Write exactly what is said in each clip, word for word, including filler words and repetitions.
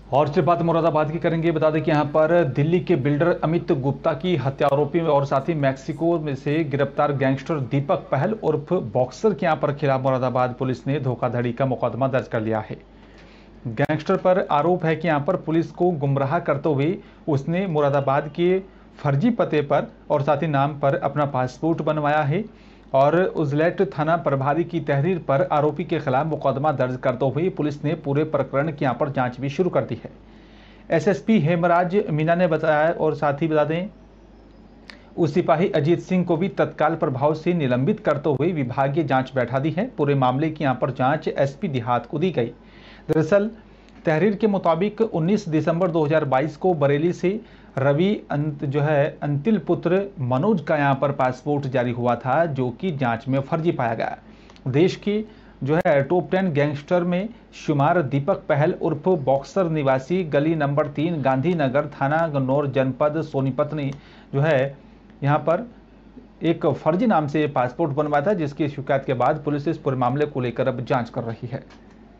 और सिर्फ बात मुरादाबाद की करेंगे। बता दें कि यहां पर दिल्ली के बिल्डर अमित गुप्ता की हत्या आरोपी और साथ ही मैक्सिको में से गिरफ्तार गैंगस्टर दीपक पहल उर्फ बॉक्सर के यहां पर खिलाफ मुरादाबाद पुलिस ने धोखाधड़ी का मुकदमा दर्ज कर लिया है। गैंगस्टर पर आरोप है कि यहां पर पुलिस को गुमराह करते हुए उसने मुरादाबाद के फर्जी पते पर और साथ ही नाम पर अपना पासपोर्ट बनवाया है और उजलैट थाना प्रभारी की तहरीर पर आरोपी के खिलाफ मुकदमा दर्ज करते हुए पुलिस ने पूरे प्रकरण की यहां पर जांच भी शुरू कर दी है। एसएसपी हेमराज मीना ने बताया और साथ ही बता दें उस सिपाही अजीत सिंह को भी तत्काल प्रभाव से निलंबित करते हुए विभागीय जांच बैठा दी है। पूरे मामले की यहां पर जांच एसपी देहात को दी गई। दरअसल तहरीर के मुताबिक उन्नीस दिसंबर दो हज़ार बाईस को बरेली से रवि अंत जो है अंतिल पुत्र मनोज का यहां पर पासपोर्ट जारी हुआ था, जो कि जांच में फर्जी पाया गया। देश की जो है टॉप टेन गैंगस्टर में शुमार दीपक पहल उर्फ बॉक्सर निवासी गली नंबर तीन गांधीनगर थाना गन्नौर जनपद सोनीपत ने जो है यहां पर एक फर्जी नाम से पासपोर्ट बनवाया था, जिसकी शिकायत के बाद पुलिस इस पूरे मामले को लेकर अब जांच कर रही है।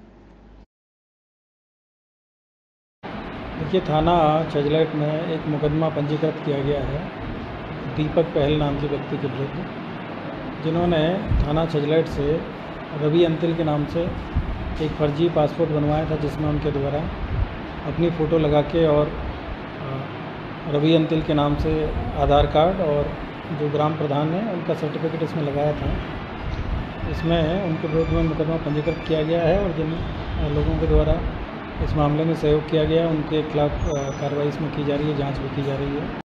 देखिए, थाना छजलैट में एक मुकदमा पंजीकृत किया गया है दीपक पहल नाम के व्यक्ति के विरुद्ध, जिन्होंने थाना छजलैट से रवि अंतिल के नाम से एक फर्जी पासपोर्ट बनवाया था, जिसमें उनके द्वारा अपनी फ़ोटो लगा के और रवि अंतिल के नाम से आधार कार्ड और जो ग्राम प्रधान है उनका सर्टिफिकेट इसमें लगाया था। इसमें उनके विरुद्ध में मुकदमा पंजीकृत किया गया है और जिन लोगों के द्वारा इस मामले में सहयोग किया गया है उनके खिलाफ कार्रवाई इसमें की जा रही है, जांच भी की जा रही है।